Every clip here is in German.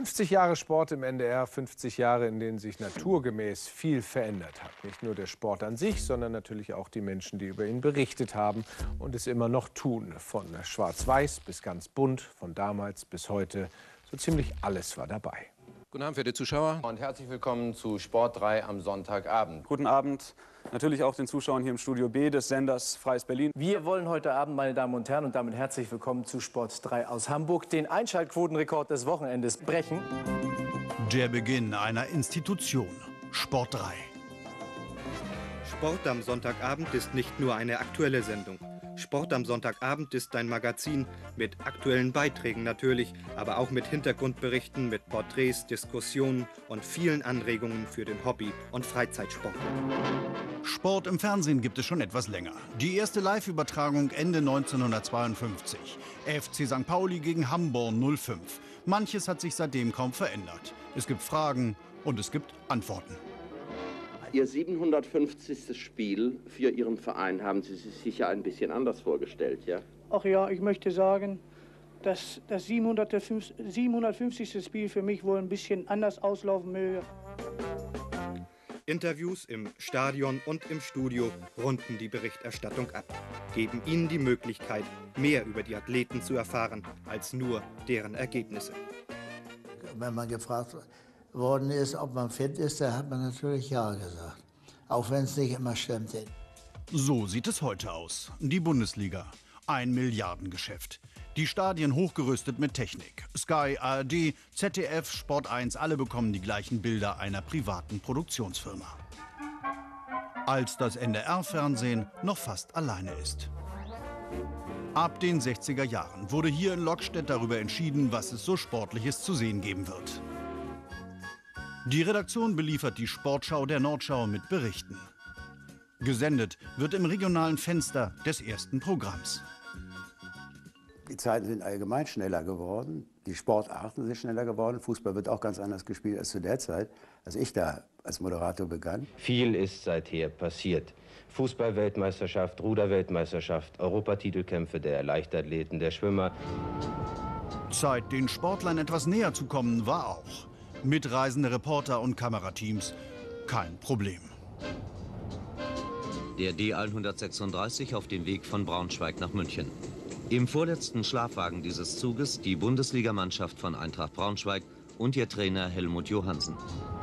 50 Jahre Sport im NDR, 50 Jahre, in denen sich naturgemäß viel verändert hat. Nicht nur der Sport an sich, sondern natürlich auch die Menschen, die über ihn berichtet haben und es immer noch tun. Von schwarz-weiß bis ganz bunt, von damals bis heute, so ziemlich alles war dabei. Guten Abend, verehrte Zuschauer. Und herzlich willkommen zu Sport 3 am Sonntagabend. Guten Abend natürlich auch den Zuschauern hier im Studio B des Senders Freies Berlin. Wir wollen heute Abend, meine Damen und Herren, und damit herzlich willkommen zu Sport 3 aus Hamburg, den Einschaltquotenrekord des Wochenendes brechen. Der Beginn einer Institution. Sport 3. Sport am Sonntagabend ist nicht nur eine aktuelle Sendung. Sport am Sonntagabend ist ein Magazin mit aktuellen Beiträgen natürlich, aber auch mit Hintergrundberichten, mit Porträts, Diskussionen und vielen Anregungen für den Hobby- und Freizeitsport. Sport im Fernsehen gibt es schon etwas länger. Die erste Live-Übertragung Ende 1952. FC St. Pauli gegen Hamburg 05. Manches hat sich seitdem kaum verändert. Es gibt Fragen und es gibt Antworten. Ihr 750. Spiel für Ihren Verein haben Sie sich sicher ein bisschen anders vorgestellt, ja? Ach ja, ich möchte sagen, dass das 750. Spiel für mich wohl ein bisschen anders auslaufen möge. Interviews im Stadion und im Studio runden die Berichterstattung ab, geben Ihnen die Möglichkeit, mehr über die Athleten zu erfahren, als nur deren Ergebnisse. Wenn man gefragt worden ist, ob man fit ist, da hat man natürlich ja gesagt. Auch wenn es nicht immer stimmte. So sieht es heute aus. Die Bundesliga. Ein Milliardengeschäft. Die Stadien hochgerüstet mit Technik. Sky, ARD, ZDF, Sport 1, alle bekommen die gleichen Bilder einer privaten Produktionsfirma. Als das NDR-Fernsehen noch fast alleine ist. Ab den 60er Jahren wurde hier in Lockstedt darüber entschieden, was es so Sportliches zu sehen geben wird. Die Redaktion beliefert die Sportschau der Nordschau mit Berichten. Gesendet wird im regionalen Fenster des ersten Programms. Die Zeiten sind allgemein schneller geworden. Die Sportarten sind schneller geworden. Fußball wird auch ganz anders gespielt als zu der Zeit, als ich da als Moderator begann. Viel ist seither passiert. Fußball-Weltmeisterschaft, Ruder-Weltmeisterschaft, Europatitelkämpfe der Leichtathleten, der Schwimmer. Zeit, den Sportlern etwas näher zu kommen, war auch. Mitreisende Reporter und Kamerateams, kein Problem. Der D136 auf dem Weg von Braunschweig nach München. Im vorletzten Schlafwagen dieses Zuges die Bundesligamannschaft von Eintracht Braunschweig und ihr Trainer Helmut Johansen.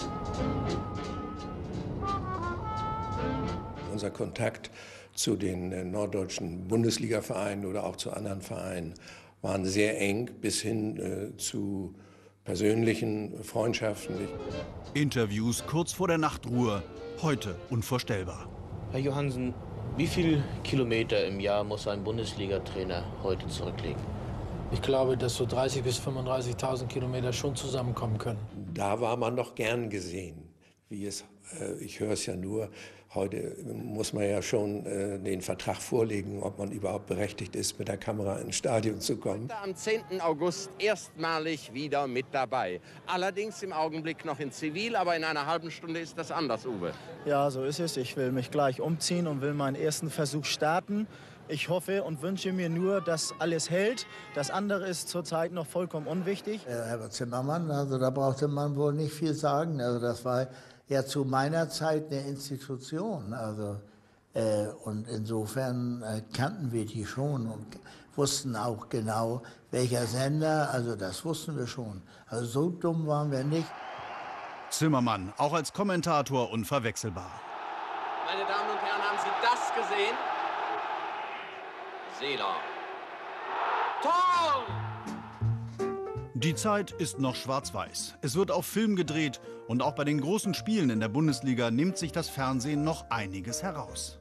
Unser Kontakt zu den norddeutschen Bundesliga-Vereinen oder auch zu anderen Vereinen waren sehr eng bis hin zu persönlichen Freundschaften. Interviews kurz vor der Nachtruhe, heute unvorstellbar. Herr Johansen, wie viele Kilometer im Jahr muss ein Bundesliga-Trainer heute zurücklegen? Ich glaube, dass so 30.000 bis 35.000 Kilometer schon zusammenkommen können. Da war man noch gern gesehen. Ich höre es ja nur, heute muss man ja schon den Vertrag vorlegen, ob man überhaupt berechtigt ist, mit der Kamera ins Stadion zu kommen. Am 10. August erstmalig wieder mit dabei. Allerdings im Augenblick noch in Zivil, aber in einer halben Stunde ist das anders, Uwe. Ja, so ist es. Ich will mich gleich umziehen und will meinen ersten Versuch starten. Ich hoffe und wünsche mir nur, dass alles hält. Das andere ist zurzeit noch vollkommen unwichtig. Herbert Zimmermann, also da brauchte man wohl nicht viel sagen. Also das war ja zu meiner Zeit eine Institution. Also, und insofern kannten wir die schon und wussten auch genau, welcher Sender. Also das wussten wir schon. Also so dumm waren wir nicht. Zimmermann, auch als Kommentator unverwechselbar. Meine Damen und Herren, haben Sie das gesehen? Seeler. Tor! Die Zeit ist noch schwarz-weiß. Es wird auf Film gedreht und auch bei den großen Spielen in der Bundesliga nimmt sich das Fernsehen noch einiges heraus.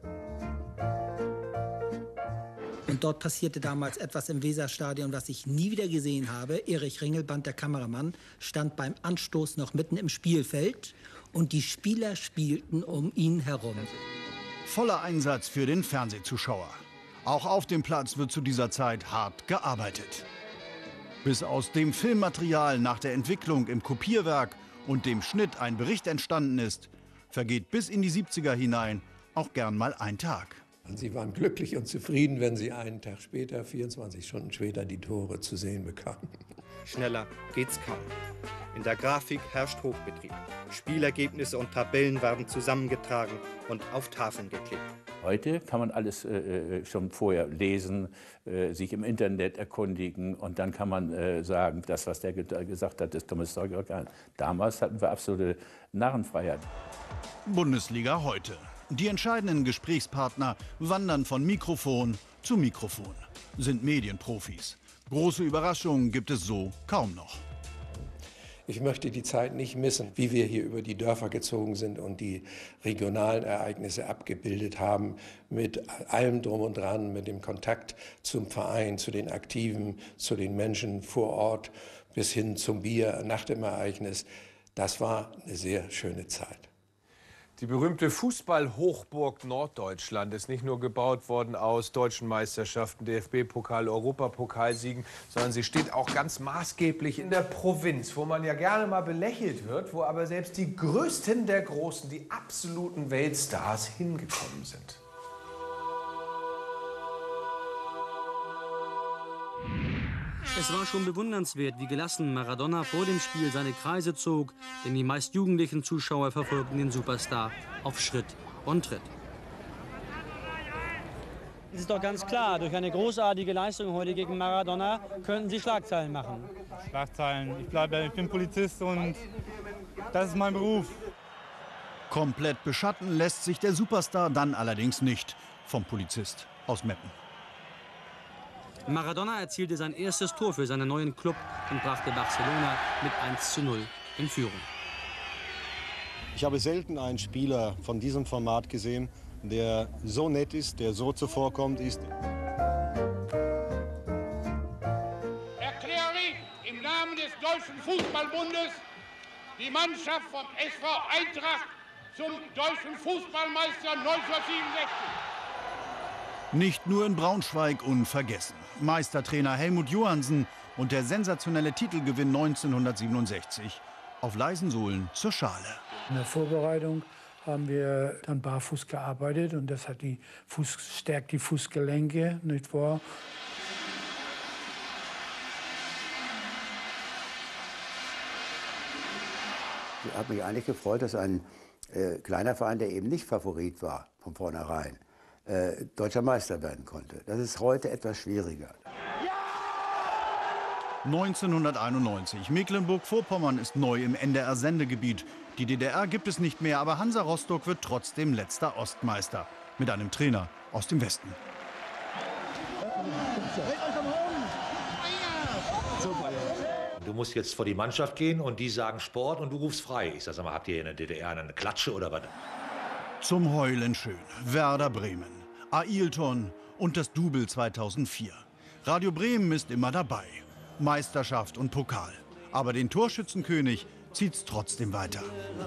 Und dort passierte damals etwas im Weserstadion, was ich nie wieder gesehen habe. Erich Ringelband, der Kameramann, stand beim Anstoß noch mitten im Spielfeld und die Spieler spielten um ihn herum. Voller Einsatz für den Fernsehzuschauer. Auch auf dem Platz wird zu dieser Zeit hart gearbeitet. Bis aus dem Filmmaterial nach der Entwicklung im Kopierwerk und dem Schnitt ein Bericht entstanden ist, vergeht bis in die 70er hinein auch gern mal ein Tag. Sie waren glücklich und zufrieden, wenn sie einen Tag später, 24 Stunden später, die Tore zu sehen bekamen. Schneller geht's kaum. In der Grafik herrscht Hochbetrieb. Spielergebnisse und Tabellen werden zusammengetragen und auf Tafeln geklebt. Heute kann man alles schon vorher lesen, sich im Internet erkundigen und dann kann man sagen, das, was der gesagt hat, ist dummes Zeug. Damals hatten wir absolute Narrenfreiheit. Bundesliga heute. Die entscheidenden Gesprächspartner wandern von Mikrofon zu Mikrofon, sind Medienprofis. Große Überraschungen gibt es so kaum noch. Ich möchte die Zeit nicht missen, wie wir hier über die Dörfer gezogen sind und die regionalen Ereignisse abgebildet haben, mit allem Drum und Dran, mit dem Kontakt zum Verein, zu den Aktiven, zu den Menschen vor Ort, bis hin zum Bier nach dem Ereignis. Das war eine sehr schöne Zeit. Die berühmte Fußball-Hochburg Norddeutschland ist nicht nur gebaut worden aus deutschen Meisterschaften, DFB-Pokal, Europapokalsiegen, sondern sie steht auch ganz maßgeblich in der Provinz, wo man ja gerne mal belächelt wird, wo aber selbst die Größten der Großen, die absoluten Weltstars hingekommen sind. Es war schon bewundernswert, wie gelassen Maradona vor dem Spiel seine Kreise zog, denn die meist jugendlichen Zuschauer verfolgten den Superstar auf Schritt und Tritt. Es ist doch ganz klar, durch eine großartige Leistung heute gegen Maradona könnten Sie Schlagzeilen machen. Schlagzeilen. Ich bin Polizist und das ist mein Beruf. Komplett beschatten lässt sich der Superstar dann allerdings nicht vom Polizist aus Meppen. Maradona erzielte sein erstes Tor für seinen neuen Club und brachte Barcelona mit 1:0 in Führung. Ich habe selten einen Spieler von diesem Format gesehen, der so nett ist, der so zuvorkommt ist. Erkläre ich im Namen des Deutschen Fußballbundes die Mannschaft vom SV Eintracht zum Deutschen Fußballmeister 1967. Nicht nur in Braunschweig unvergessen. Meistertrainer Helmut Johansen und der sensationelle Titelgewinn 1967. Auf leisen Sohlen zur Schale. In der Vorbereitung haben wir dann barfuß gearbeitet und das hat stärkt die Fußgelenke, nicht wahr? Ich habe mich eigentlich gefreut, dass ein kleiner Verein, der eben nicht Favorit war von vornherein, deutscher Meister werden konnte. Das ist heute etwas schwieriger. 1991. Mecklenburg-Vorpommern ist neu im NDR-Sendegebiet. Die DDR gibt es nicht mehr, aber Hansa Rostock wird trotzdem letzter Ostmeister. Mit einem Trainer aus dem Westen. Du musst jetzt vor die Mannschaft gehen und die sagen Sport und du rufst frei. Ich sag mal, habt ihr in der DDR eine Klatsche oder was? Zum Heulen schön. Werder Bremen, Ailton und das Double 2004. Radio Bremen ist immer dabei. Meisterschaft und Pokal. Aber den Torschützenkönig zieht's trotzdem weiter.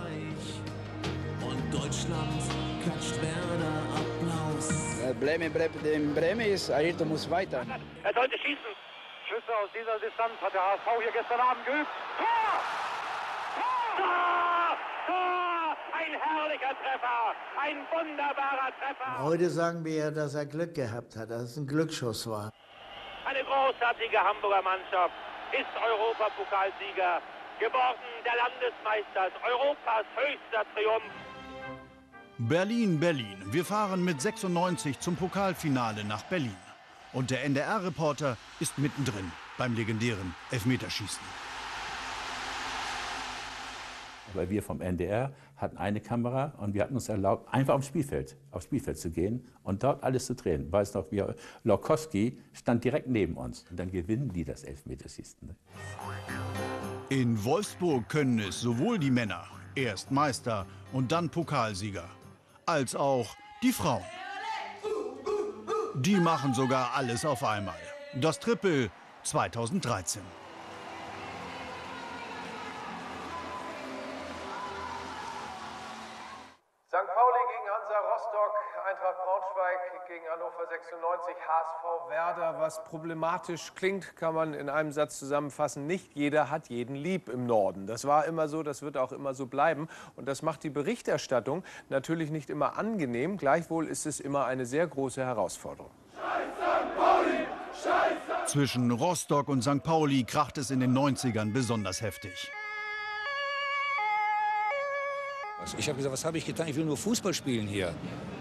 Und Deutschland klatscht Werder Applaus. Bremen bleibt in Bremen, ist Ailton muss weiter. Er sollte schießen. Schüsse aus dieser Distanz hat der HSV hier gestern Abend geübt. Tor! Tor! Tor! Ein herrlicher Treffer! Ein wunderbarer Treffer! Heute sagen wir ja, dass er Glück gehabt hat, dass es ein Glücksschuss war. Eine großartige Hamburger Mannschaft ist Europapokalsieger, geworden der Landesmeister, Europas höchster Triumph. Berlin, Berlin. Wir fahren mit 96 zum Pokalfinale nach Berlin. Und der NDR-Reporter ist mittendrin beim legendären Elfmeterschießen. Weil wir vom NDR hatten eine Kamera und wir hatten uns erlaubt, einfach aufs Spielfeld zu gehen und dort alles zu drehen. Weiß noch, wie Lokowski stand direkt neben uns. Und dann gewinnen die das Elfmeterschießen. In Wolfsburg können es sowohl die Männer, erst Meister und dann Pokalsieger, als auch die Frauen. Die machen sogar alles auf einmal. Das Triple 2013. St. Pauli gegen Hansa Rostock, Eintracht Braunschweig gegen Hannover 96, HSV Werder. Was problematisch klingt, kann man in einem Satz zusammenfassen. Nicht jeder hat jeden lieb im Norden. Das war immer so, das wird auch immer so bleiben. Und das macht die Berichterstattung natürlich nicht immer angenehm. Gleichwohl ist es immer eine sehr große Herausforderung. Zwischen Rostock und St. Pauli kracht es in den 90ern besonders heftig. Ich habe gesagt, was habe ich getan? Ich will nur Fußball spielen hier.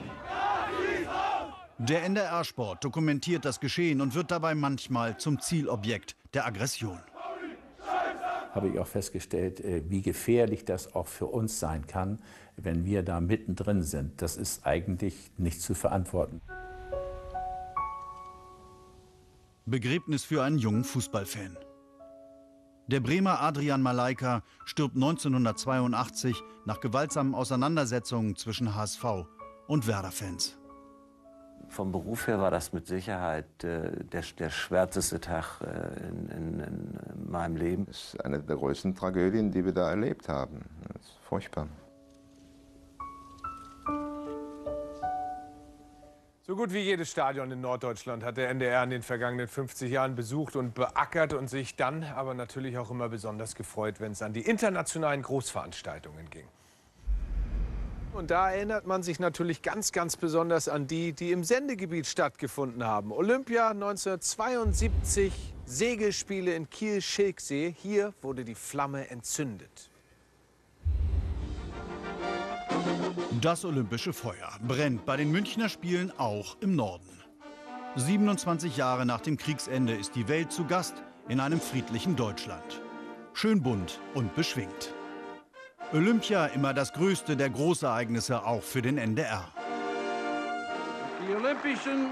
Der NDR-Sport dokumentiert das Geschehen und wird dabei manchmal zum Zielobjekt der Aggression. Habe ich auch festgestellt, wie gefährlich das auch für uns sein kann, wenn wir da mittendrin sind. Das ist eigentlich nicht zu verantworten. Begräbnis für einen jungen Fußballfan. Der Bremer Adrian Malaika stirbt 1982 nach gewaltsamen Auseinandersetzungen zwischen HSV und Werder-Fans. Vom Beruf her war das mit Sicherheit der schwärzeste Tag in meinem Leben. Das ist eine der größten Tragödien, die wir da erlebt haben. Das ist furchtbar. So gut wie jedes Stadion in Norddeutschland hat der NDR in den vergangenen 50 Jahren besucht und beackert und sich dann aber natürlich auch immer besonders gefreut, wenn es an die internationalen Großveranstaltungen ging. Und da erinnert man sich natürlich ganz, ganz besonders an die, die im Sendegebiet stattgefunden haben. Olympia 1972, Segelspiele in Kiel-Schilksee. Hier wurde die Flamme entzündet. Das olympische Feuer brennt bei den Münchner Spielen auch im Norden. 27 Jahre nach dem Kriegsende ist die Welt zu Gast in einem friedlichen Deutschland. Schön bunt und beschwingt. Olympia immer das größte der Großereignisse auch für den NDR. Die Olympischen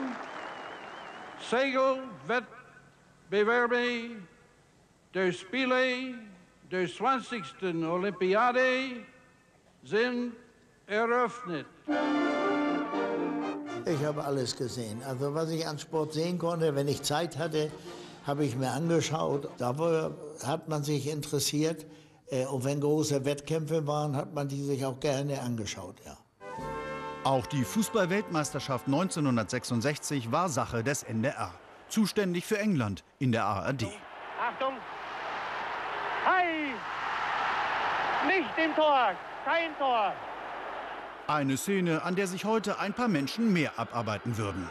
Segelwettbewerbe der Spiele der 20. Olympiade sind eröffnet. Ich habe alles gesehen. Also was ich an Sport sehen konnte, wenn ich Zeit hatte, habe ich mir angeschaut. Da hat man sich interessiert. Und wenn große Wettkämpfe waren, hat man die sich auch gerne angeschaut, ja. Auch die Fußball-Weltmeisterschaft 1966 war Sache des NDR. Zuständig für England in der ARD. Achtung! Hi! Nicht im Tor! Kein Tor! Eine Szene, an der sich heute ein paar Menschen mehr abarbeiten würden.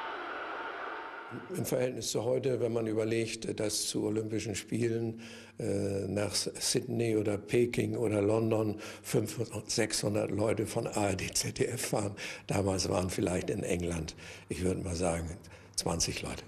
Im Verhältnis zu heute, wenn man überlegt, dass zu Olympischen Spielen nach Sydney oder Peking oder London 500, 600 Leute von ARD, ZDF fahren. Damals waren vielleicht in England, ich würde mal sagen, 20 Leute.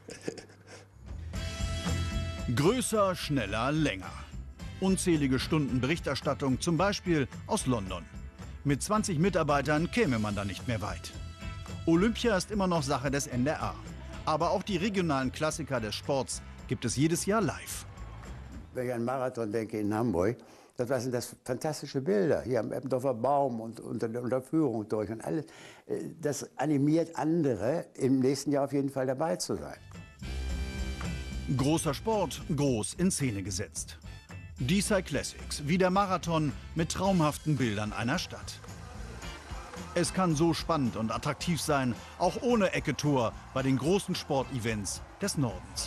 Größer, schneller, länger. Unzählige Stunden Berichterstattung, zum Beispiel aus London. Mit 20 Mitarbeitern käme man da nicht mehr weit. Olympia ist immer noch Sache des NDR. Aber auch die regionalen Klassiker des Sports gibt es jedes Jahr live. Wenn ich an Marathon denke in Hamburg, das sind das fantastische Bilder. Hier am Eppendorfer Baum und unter der Führung durch und alles. Das animiert andere, im nächsten Jahr auf jeden Fall dabei zu sein. Großer Sport, groß in Szene gesetzt. DeSci Classics, wie der Marathon mit traumhaften Bildern einer Stadt. Es kann so spannend und attraktiv sein, auch ohne Ecke-Tor bei den großen Sportevents des Nordens.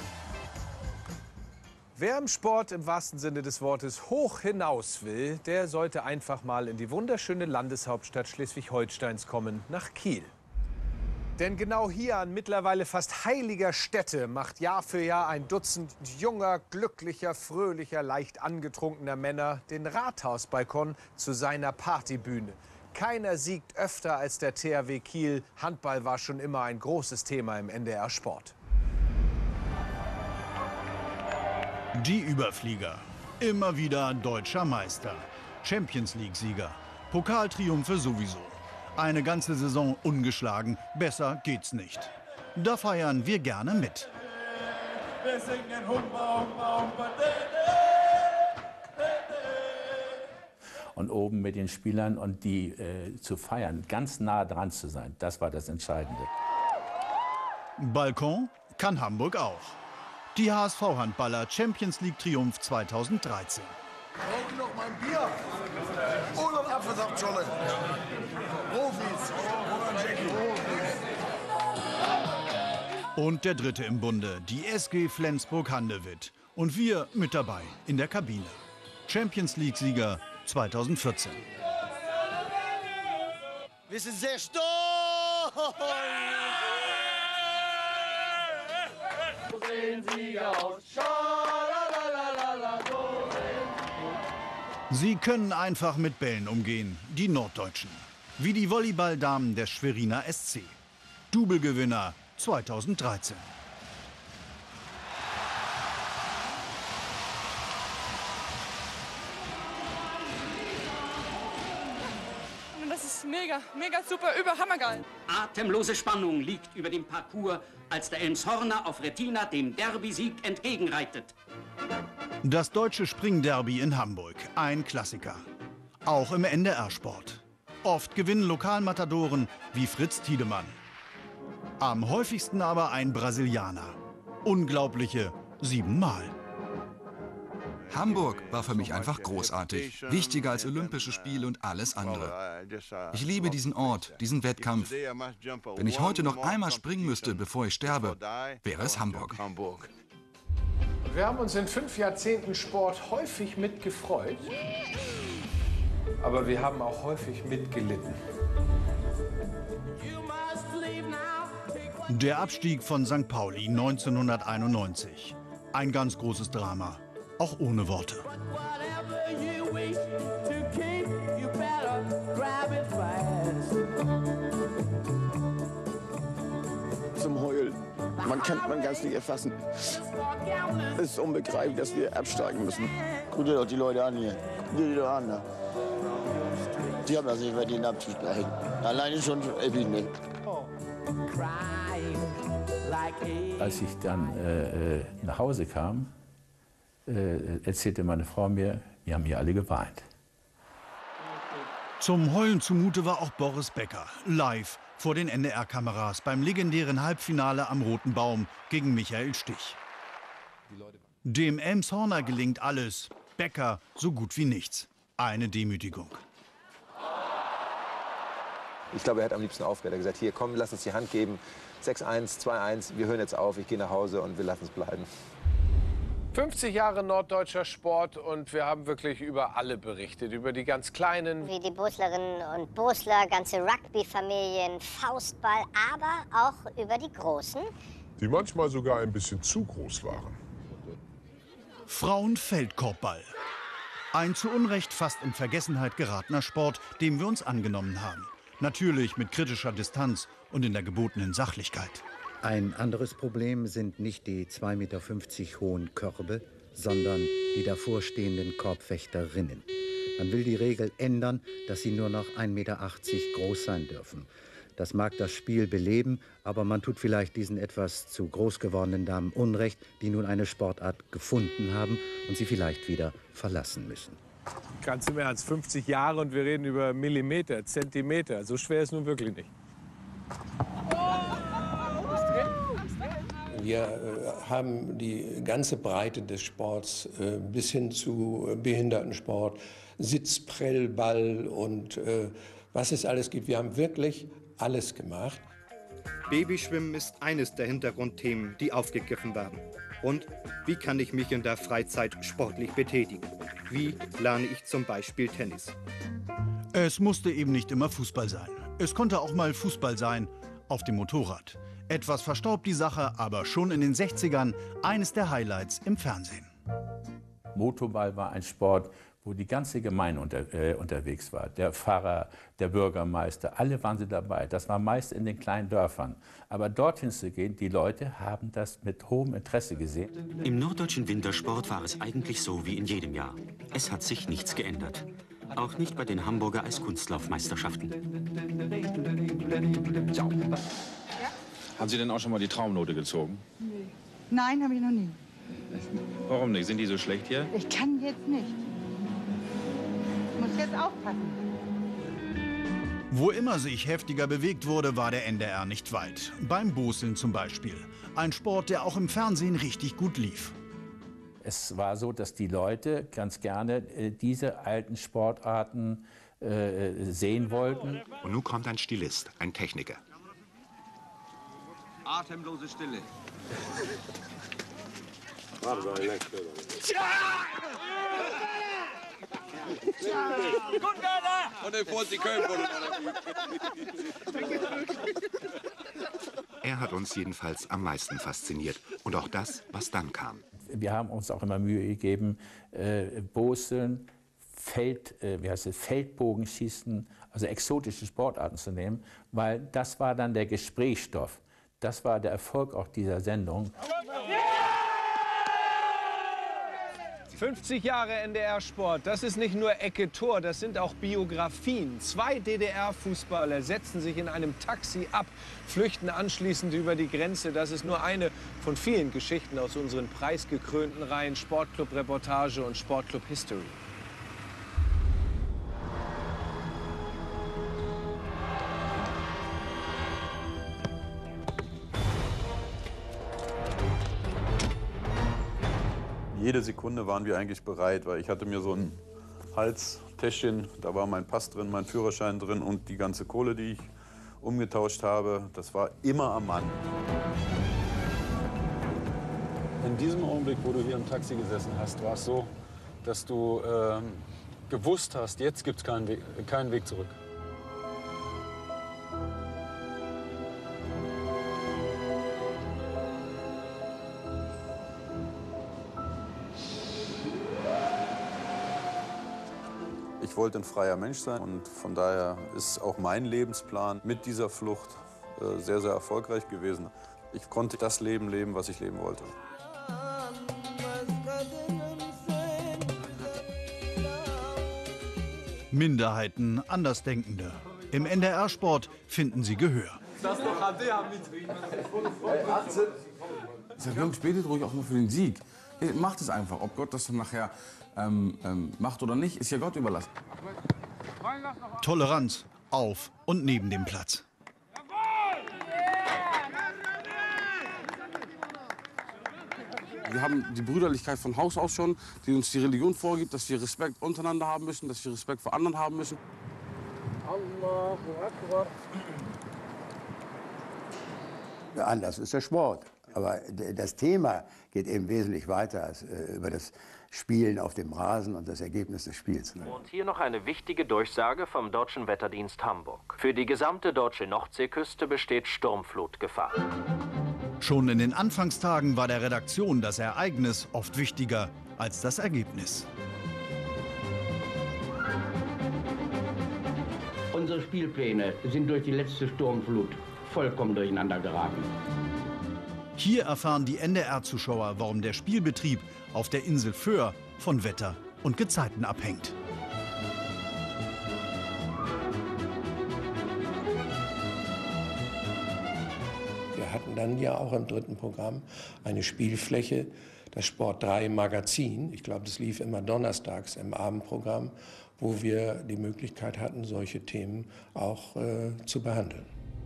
Wer im Sport im wahrsten Sinne des Wortes hoch hinaus will, der sollte einfach mal in die wunderschöne Landeshauptstadt Schleswig-Holsteins kommen, nach Kiel. Denn genau hier an mittlerweile fast heiliger Stätte macht Jahr für Jahr ein Dutzend junger, glücklicher, fröhlicher, leicht angetrunkener Männer den Rathausbalkon zu seiner Partybühne. Keiner siegt öfter als der THW Kiel. Handball war schon immer ein großes Thema im NDR Sport. Die Überflieger. Immer wieder deutscher Meister. Champions-League-Sieger. Pokaltriumphe sowieso. Eine ganze Saison ungeschlagen. Besser geht's nicht. Da feiern wir gerne mit. Wir singen Humba, Humba, Humba, Und oben mit den Spielern und die zu feiern, ganz nah dran zu sein, das war das Entscheidende. Balkon kann Hamburg auch. Die HSV-Handballer Champions League Triumph 2013. Brauchen noch mal ein Bier oder einen Apfelsaftschorle. Profis. Und der dritte im Bunde, die SG Flensburg-Handewitt. Und wir mit dabei in der Kabine. Champions League-Sieger 2014. Wir sind sehr stolz! So sehen sie aus. Schalalalala, so sehen Sie können einfach mit Bällen umgehen, die Norddeutschen. Wie die Volleyballdamen des Schweriner SC. Doublegewinner 2013. Das ist mega super, hammergeil. Atemlose Spannung liegt über dem Parcours, als der Elmshorner auf Retina dem Derby-Sieg entgegenreitet. Das deutsche Springderby in Hamburg, ein Klassiker. Auch im NDR-Sport. Oft gewinnen Lokalmatadoren wie Fritz Tiedemann. Am häufigsten aber ein Brasilianer. Unglaubliche 7 Mal. Hamburg war für mich einfach großartig. Wichtiger als Olympische Spiele und alles andere. Ich liebe diesen Ort, diesen Wettkampf. Wenn ich heute noch einmal springen müsste, bevor ich sterbe, wäre es Hamburg. Wir haben uns in 5 Jahrzehnten Sport häufig mitgefreut, aber wir haben auch häufig mitgelitten. Der Abstieg von St. Pauli 1991. Ein ganz großes Drama, auch ohne Worte. Zum Heulen. Man kann es nicht erfassen. Es ist unbegreiflich, dass wir absteigen müssen. Guck dir doch die Leute an hier. Guck dir die doch an. Ne? Die haben das nicht verdient abzusteigen. Alleine schon Epine. Als ich dann nach Hause kam, erzählte meine Frau mir, wir haben hier alle geweint. Zum Heulen zumute war auch Boris Becker, live vor den NDR-Kameras beim legendären Halbfinale am Roten Baum gegen Michael Stich. Dem Elmshorner gelingt alles, Becker so gut wie nichts. Eine Demütigung. Ich glaube, er hat am liebsten aufgehört. Er hat gesagt, hier, komm, lass uns die Hand geben. 6-1, 2-1, wir hören jetzt auf, ich gehe nach Hause und wir lassen es bleiben. 50 Jahre norddeutscher Sport und wir haben wirklich über alle berichtet, über die ganz Kleinen. Wie die Boslerinnen und Bosler, ganze Rugby-Familien, Faustball, aber auch über die Großen. Die manchmal sogar ein bisschen zu groß waren. Frauenfeldkorbball. Ein zu Unrecht fast in Vergessenheit geratener Sport, dem wir uns angenommen haben. Natürlich mit kritischer Distanz und in der gebotenen Sachlichkeit. Ein anderes Problem sind nicht die 2,50 Meter hohen Körbe, sondern die davorstehenden Korbfechterinnen. Man will die Regel ändern, dass sie nur noch 1,80 Meter groß sein dürfen. Das mag das Spiel beleben, aber man tut vielleicht diesen etwas zu groß gewordenen Damen Unrecht, die nun eine Sportart gefunden haben und sie vielleicht wieder verlassen müssen. Ganz im Ernst, 50 Jahre und wir reden über Millimeter, Zentimeter. So schwer ist nun wirklich nicht. Wir haben die ganze Breite des Sports bis hin zu Behindertensport, Sitzprellball und was es alles gibt. Wir haben wirklich alles gemacht. Babyschwimmen ist eines der Hintergrundthemen, die aufgegriffen werden. Und wie kann ich mich in der Freizeit sportlich betätigen? Wie lerne ich zum Beispiel Tennis? Es musste eben nicht immer Fußball sein. Es konnte auch mal Fußball sein, auf dem Motorrad. Etwas verstaubt die Sache, aber schon in den 60ern eines der Highlights im Fernsehen. Motorball war ein Sport, wo die ganze Gemeinde unterwegs war. Der Pfarrer, der Bürgermeister, alle waren sie dabei. Das war meist in den kleinen Dörfern. Aber dorthin zu gehen, die Leute haben das mit hohem Interesse gesehen. Im norddeutschen Wintersport war es eigentlich so wie in jedem Jahr. Es hat sich nichts geändert. Auch nicht bei den Hamburger Eiskunstlaufmeisterschaften. Haben Sie denn auch schon mal die Traumnote gezogen? Nee. Nein, habe ich noch nie. Warum nicht? Sind die so schlecht hier? Ich kann jetzt nicht. Ich muss jetzt aufpassen. Wo immer sich heftiger bewegt wurde, war der NDR nicht weit. Beim Boseln zum Beispiel. Ein Sport, der auch im Fernsehen richtig gut lief. Es war so, dass die Leute ganz gerne diese alten Sportarten sehen wollten. Und nun kommt ein Stilist, ein Techniker. Atemlose Stille. Er hat uns jedenfalls am meisten fasziniert. Und auch das, was dann kam. Wir haben uns auch immer Mühe gegeben, Boseln Feldbogenschießen, also exotische Sportarten zu nehmen, weil das war dann der Gesprächsstoff. Das war der Erfolg auch dieser Sendung. 50 Jahre NDR-Sport, das ist nicht nur Ecke Tor, das sind auch Biografien. 2 DDR-Fußballer setzen sich in einem Taxi ab, flüchten anschließend über die Grenze. Das ist nur eine von vielen Geschichten aus unseren preisgekrönten Reihen Sportclub-Reportage und Sportclub-History. Jede Sekunde waren wir eigentlich bereit, weil ich hatte mir so ein Halstäschchen, da war mein Pass drin, mein Führerschein drin und die ganze Kohle, die ich umgetauscht habe, das war immer am Mann. In diesem Augenblick, wo du hier im Taxi gesessen hast, war es so, dass du gewusst hast, jetzt gibt es keinen Weg zurück. Ich wollte ein freier Mensch sein und von daher ist auch mein Lebensplan mit dieser Flucht sehr, sehr erfolgreich gewesen. Ich konnte das Leben leben, was ich leben wollte. Minderheiten, Andersdenkende. Im NDR-Sport finden sie Gehör. Das Jungs, betet ruhig auch nur für den Sieg. Macht es einfach. Ob Gott das dann nachher macht oder nicht, ist ja Gott überlassen. Toleranz auf und neben dem Platz. Wir haben die Brüderlichkeit von Haus aus schon, die uns die Religion vorgibt, dass wir Respekt untereinander haben müssen, dass wir Respekt vor anderen haben müssen. Ja, anders ist der Sport. Aber das Thema geht eben wesentlich weiter als über das Spielen auf dem Rasen und das Ergebnis des Spiels. Und hier noch eine wichtige Durchsage vom Deutschen Wetterdienst Hamburg. Für die gesamte deutsche Nordseeküste besteht Sturmflutgefahr. Schon in den Anfangstagen war der Redaktion das Ereignis oft wichtiger als das Ergebnis. Unsere Spielpläne sind durch die letzte Sturmflut vollkommen durcheinander geraten. Hier erfahren die NDR-Zuschauer, warum der Spielbetrieb auf der Insel Föhr von Wetter und Gezeiten abhängt. Wir hatten dann ja auch im dritten Programm eine Spielfläche, das Sport 3 Magazin. Ich glaube, das lief immer donnerstags im Abendprogramm, wo wir die Möglichkeit hatten, solche Themen auch zu behandeln.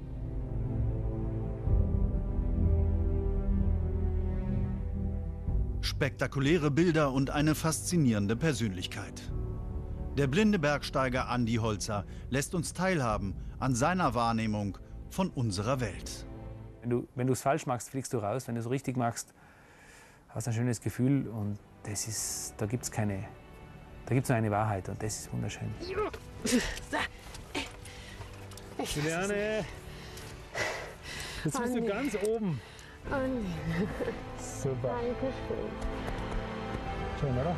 Spektakuläre Bilder und eine faszinierende Persönlichkeit. Der blinde Bergsteiger Andi Holzer lässt uns teilhaben an seiner Wahrnehmung von unserer Welt. Wenn du es falsch machst, fliegst du raus. Wenn du es richtig machst, hast du ein schönes Gefühl. Und da gibt es nur eine Wahrheit und das ist wunderschön. Juliane, jetzt bist du ganz oben. Super. Dankeschön. Schön, oder?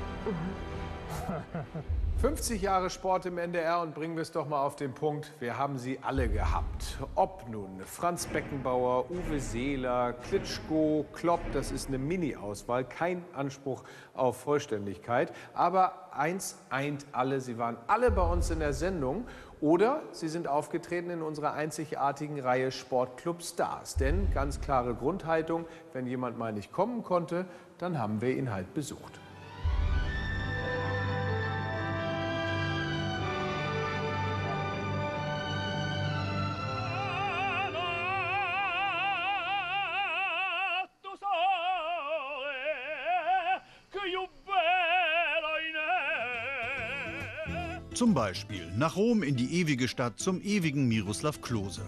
50 Jahre Sport im NDR und bringen wir es doch mal auf den Punkt. Wir haben sie alle gehabt. Ob nun Franz Beckenbauer, Uwe Seeler, Klitschko, Klopp, das ist eine Mini-Auswahl, kein Anspruch auf Vollständigkeit. Aber eins eint alle, sie waren alle bei uns in der Sendung. Oder sie sind aufgetreten in unserer einzigartigen Reihe Sportclub Stars. Denn ganz klare Grundhaltung, wenn jemand mal nicht kommen konnte, dann haben wir ihn halt besucht. Zum Beispiel nach Rom in die ewige Stadt zum ewigen Miroslav Klose.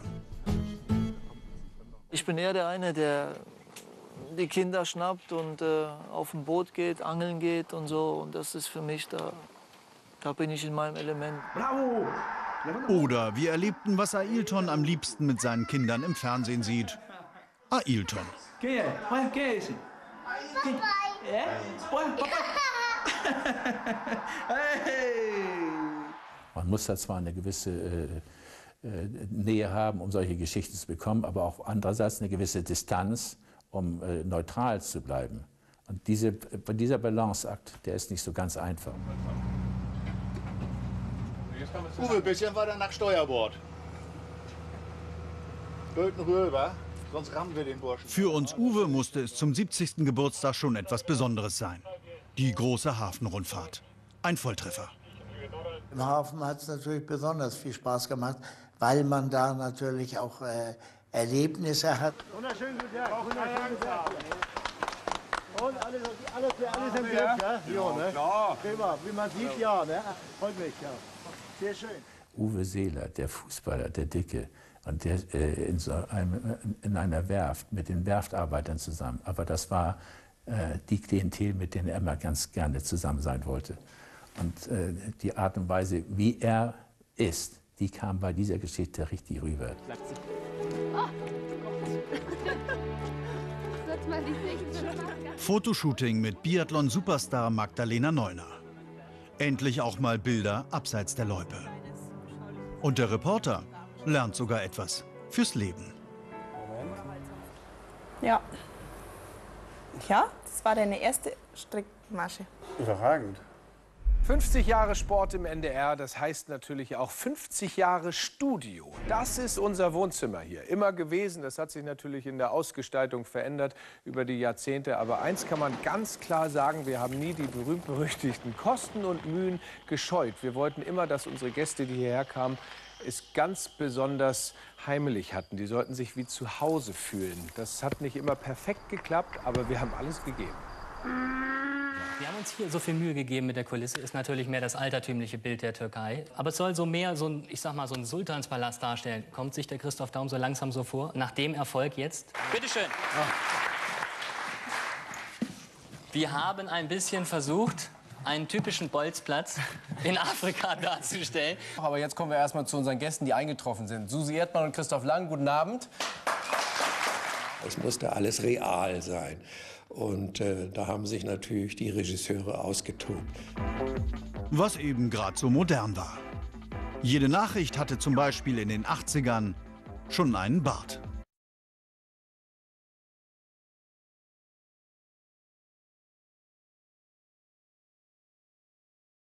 Ich bin eher der eine, der die Kinder schnappt und auf ein Boot geht, angeln geht und so. Und das ist für mich, da bin ich in meinem Element. Bravo! Oder wir erlebten, was Ailton am liebsten mit seinen Kindern im Fernsehen sieht. Ailton. Man muss da zwar eine gewisse Nähe haben, um solche Geschichten zu bekommen, aber auch andererseits eine gewisse Distanz, um neutral zu bleiben. Und dieser Balanceakt, der ist nicht so ganz einfach. Uwe, ein bisschen weiter nach Steuerbord. Böten rüber, sonst rammen wir den Burschen. Für uns Uwe musste es zum 70. Geburtstag schon etwas Besonderes sein. Die große Hafenrundfahrt. Ein Volltreffer. Im Hafen hat es natürlich besonders viel Spaß gemacht, weil man da natürlich auch Erlebnisse hat. Wunderschönen guten Tag. Und alles im Griff, ja? Ja, ne? Klar. Prima. Wie man sieht, ja, ne? Freut mich, ja. Sehr schön. Uwe Seeler, der Fußballer, der Dicke, und der in einer Werft mit den Werftarbeitern zusammen. Aber das war die Klientel, mit denen er immer ganz gerne zusammen sein wollte. Und die Art und Weise, wie er ist, die kam bei dieser Geschichte richtig rüber. Fotoshooting mit Biathlon-Superstar Magdalena Neuner. Endlich auch mal Bilder abseits der Loipe. Und der Reporter lernt sogar etwas fürs Leben. Ja. Ja, das war deine erste Strickmasche. Überragend. 50 Jahre Sport im NDR, das heißt natürlich auch 50 Jahre Studio. Das ist unser Wohnzimmer hier. Immer gewesen, das hat sich natürlich in der Ausgestaltung verändert über die Jahrzehnte. Aber eins kann man ganz klar sagen, wir haben nie die berühmt-berüchtigten Kosten und Mühen gescheut. Wir wollten immer, dass unsere Gäste, die hierher kamen, es ganz besonders heimelig hatten. Die sollten sich wie zu Hause fühlen. Das hat nicht immer perfekt geklappt, aber wir haben alles gegeben. Wir haben uns hier so viel Mühe gegeben mit der Kulisse, ist natürlich mehr das altertümliche Bild der Türkei. Aber es soll so mehr so ein, ich sag mal, so ein Sultanspalast darstellen. Kommt sich der Christoph Daum so langsam so vor? Nach dem Erfolg jetzt? Bitteschön. Wir haben ein bisschen versucht, einen typischen Bolzplatz in Afrika darzustellen. Aber jetzt kommen wir erstmal zu unseren Gästen, die eingetroffen sind. Susi Erdmann und Christoph Lang, guten Abend. Es musste alles real sein. Und da haben sich natürlich die Regisseure ausgetobt. Was eben gerade so modern war. Jede Nachricht hatte zum Beispiel in den 80ern schon einen Bart.